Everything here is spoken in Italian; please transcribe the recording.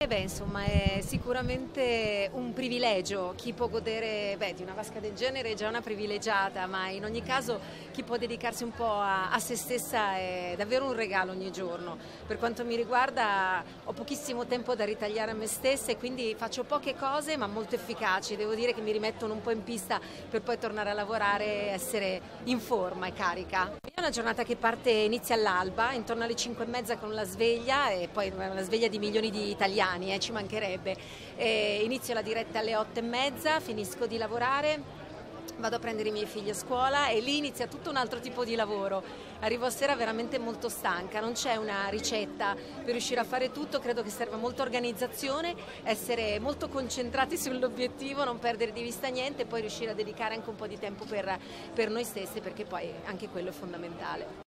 Insomma, è sicuramente un privilegio. Chi può godere, di una vasca del genere è già una privilegiata, ma in ogni caso chi può dedicarsi un po' a se stessa è davvero un regalo ogni giorno. Per quanto mi riguarda ho pochissimo tempo da ritagliare a me stessa e quindi faccio poche cose ma molto efficaci. Devo dire che mi rimettono un po' in pista per poi tornare a lavorare e essere in forma e carica. È una giornata che inizia all'alba, intorno alle 5:30 con la sveglia e poi la sveglia di milioni di italiani, ci mancherebbe. Inizio la diretta alle 8:30, finisco di lavorare, vado a prendere i miei figli a scuola e lì inizia tutto un altro tipo di lavoro. Arrivo a sera veramente molto stanca, non c'è una ricetta per riuscire a fare tutto, credo che serva molta organizzazione, essere molto concentrati sull'obiettivo, non perdere di vista niente e poi riuscire a dedicare anche un po' di tempo per noi stessi, perché poi anche quello è fondamentale.